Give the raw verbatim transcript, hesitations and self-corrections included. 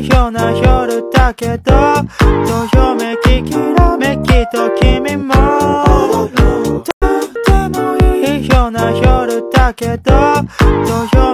いような夜だけど、どよめききらめきと君もとてもいいような夜だけど、どよ